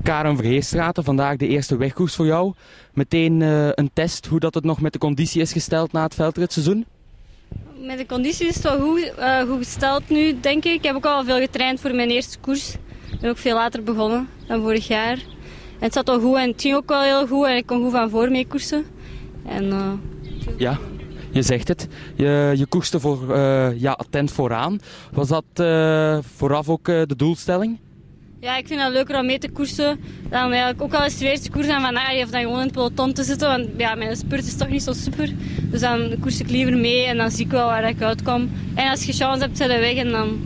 Karen Verheerstraten, vandaag de eerste wegkoers voor jou. Meteen een test hoe dat het nog met de conditie is gesteld na het veldritseizoen? Met de conditie is het wel goed gesteld nu, denk ik. Ik heb ook al veel getraind voor mijn eerste koers. Ik ben ook veel later begonnen dan vorig jaar. En het zat wel goed en het ging ook wel heel goed en ik kon goed van voor mee koersen. Ja, je zegt het. Je koerste voor attent vooraan. Was dat vooraf ook de doelstelling? Ja, ik vind het leuker om mee te koersen dan eigenlijk ook al eens de eerste koers aan vandaag of dan gewoon in het peloton te zitten. Want ja, mijn spurt is toch niet zo super. Dus dan koers ik liever mee en dan zie ik wel waar ik uitkom. En als je chance hebt, zet je weg en dan...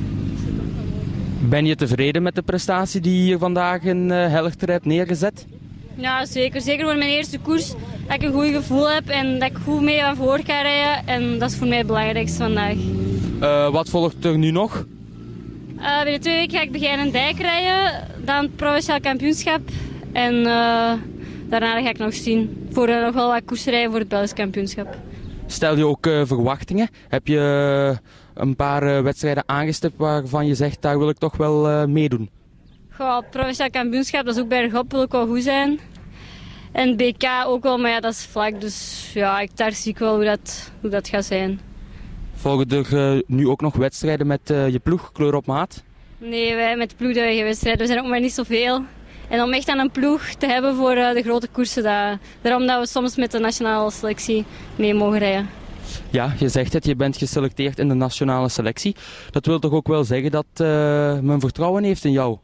Ben je tevreden met de prestatie die je vandaag in Helchter hebt neergezet? Ja, zeker. Zeker voor mijn eerste koers. Dat ik een goed gevoel heb en dat ik goed mee van voor kan rijden. En dat is voor mij het belangrijkste vandaag. Wat volgt er nu nog? Binnen 2 weken ga ik beginnen een dijk rijden, dan het provinciaal kampioenschap en daarna ga ik nog zien voor nog wel wat koersen rijden voor het Belgisch kampioenschap. Stel je ook verwachtingen? Heb je een paar wedstrijden aangestipt waarvan je zegt, daar wil ik toch wel meedoen? Goh, het provinciaal kampioenschap, dat is ook bergop, wil ik wel goed zijn. En BK ook wel, maar ja, dat is vlak, dus ja, daar zie ik wel hoe dat gaat zijn. Volgen er nu ook nog wedstrijden met je ploeg, kleur op maat? Nee, wij met de ploeg doen we geen wedstrijden. We zijn ook maar niet zoveel. En om echt aan een ploeg te hebben voor de grote koersen, daarom dat we soms met de nationale selectie mee mogen rijden. Ja, je zegt het, je bent geselecteerd in de nationale selectie. Dat wil toch ook wel zeggen dat men vertrouwen heeft in jou?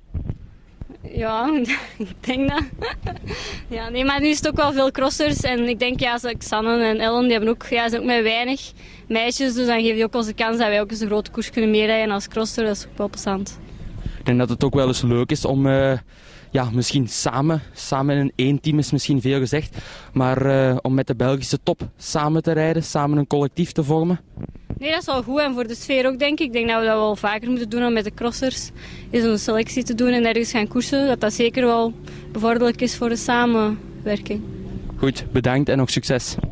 Ja, ik denk dat. Ja, nee, maar nu is het ook wel veel crossers. En ik denk, ja, zoals Sanne en Ellen, die hebben ook, zijn ook met weinig meisjes. Dus dan geef je ook ons de kans dat wij ook eens een grote koers kunnen meerijden als crosser. Dat is ook wel plezant. Ik denk dat het ook wel eens leuk is om misschien samen in één team is misschien veel gezegd. Maar om met de Belgische top samen te rijden, samen een collectief te vormen. Nee, dat is wel goed en voor de sfeer ook, denk ik. Ik denk dat we dat wel vaker moeten doen om met de crossers is een selectie te doen en ergens gaan koersen. Dat zeker wel bevorderlijk is voor de samenwerking. Goed, bedankt en nog succes.